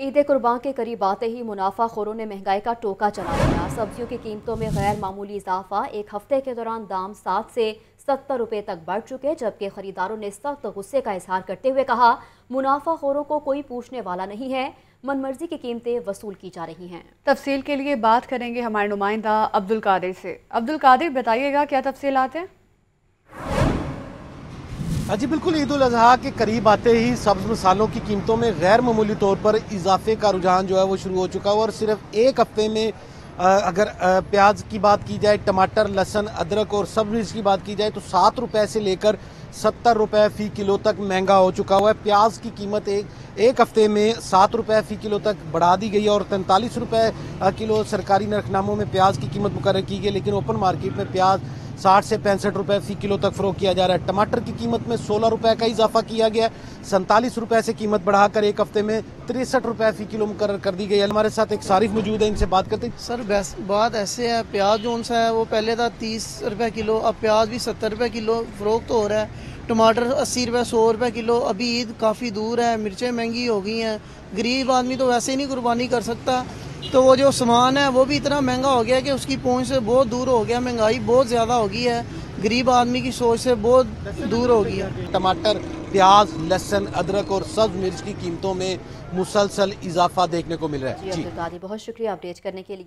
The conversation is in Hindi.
ईद कुर्बान के करीब आते ही मुनाफाखोरों ने महंगाई का टोका चला दिया। सब्जियों की कीमतों में गैर मामूली इजाफा। एक हफ्ते के दौरान दाम 60 से 70 रुपए तक बढ़ चुके, जबकि खरीदारों ने सख्त गुस्से का इजहार करते हुए कहा, मुनाफाखोरों को कोई पूछने वाला नहीं है, मनमर्जी की कीमतें वसूल की जा रही हैं। तफसील के लिए बात करेंगे हमारे नुमाइंदा अब्दुल कादिर से। अब्दुल कादिर, बताइएगा क्या तफसीलात हैं? जी बिल्कुल, ईद उल अजहा के करीब आते ही सब्ज मसालों की कीमतों में गैर मामूली तौर पर इजाफे का रुझान जो है वो शुरू हो चुका है। और सिर्फ एक हफ्ते में अगर प्याज की बात की जाए, टमाटर, लहसुन, अदरक और सब मिर्च की बात की जाए तो 7 रुपए से लेकर 70 रुपए फी किलो तक महंगा हो चुका हुआ है। प्याज की कीमत एक हफ्ते में 7 रुपए फी किलो तक बढ़ा दी गई है और 43 रुपए किलो सरकारी नरखनामों में प्याज की कीमत मुकर्रर की गई, लेकिन ओपन मार्केट में प्याज 60 से 65 रुपए फी किलो तक फरोख्त किया जा रहा है। टमाटर की कीमत में 16 रुपए का इजाफा किया गया है। 47 रुपए से कीमत बढ़ाकर एक हफ्ते में 63 रुपए फी किलो मुकर्रर कर दी गई है। हमारे साथ एक सारिफ मौजूद है, इनसे बात करते हैं। सर बात ऐसे है, प्याज जो सा है वो पहले था 30 रुपए किलो, अब प्याज भी 70 रुपए किलो फरोख्त हो रहा है। टमाटर 80 रुपए 100 रुपए किलो। अभी ईद काफ़ी दूर है, मिर्चें महंगी हो गई हैं। गरीब आदमी तो वैसे ही नहीं कुर्बानी कर सकता, तो वो जो सामान है वो भी इतना महंगा हो गया कि उसकी पहुंच से बहुत दूर हो गया। महंगाई बहुत ज़्यादा हो गई है, गरीब आदमी की सोच से बहुत दूर हो गई है। टमाटर, प्याज, लहसुन, अदरक और सब्ज मिर्च की कीमतों में मुसलसल इजाफा देखने को मिल रहा है। जी, बहुत शुक्रिया अपडेट करने के लिए।